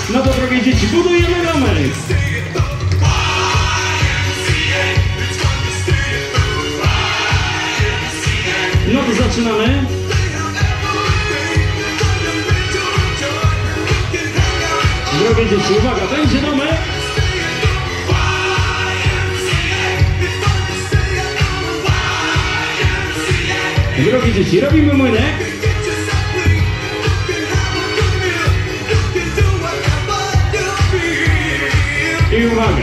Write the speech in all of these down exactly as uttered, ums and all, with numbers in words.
No to drogie dzieci, budujemy domek. No to zaczynamy. Drogie dzieci, uwaga, będzie domek. Drogie dzieci, robimy młynek. I uwaga.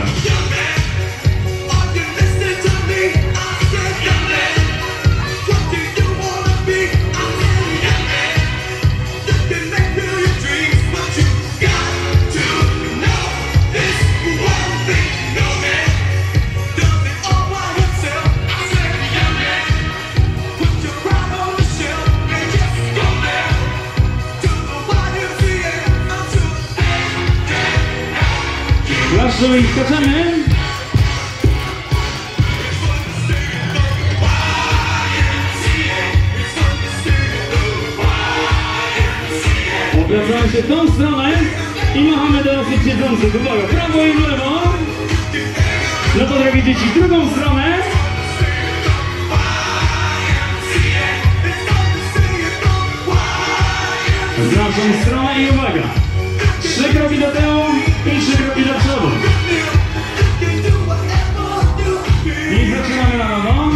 Klaszczemy i skaczemy. Obracamy się w tą stronę i machamy do osób siedzących. Uwaga, prawo i w lewo. No to drogie dzieci, w drugą stronę. W naszą stronę i uwaga. Trzy kroki do tyłu i trzy kroki do przodu. I zaczynamy na nowo.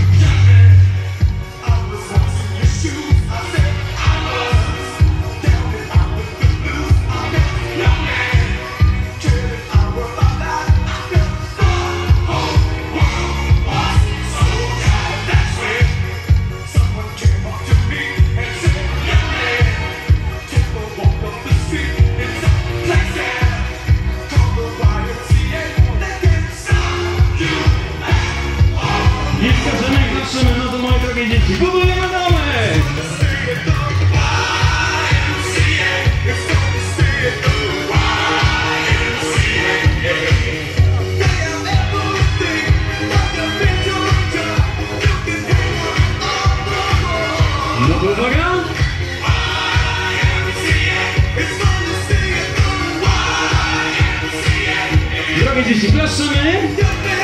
No to moje drogie dzieci, budujemy domek! No to uwaga! Drogie dzieci, klaszczemy!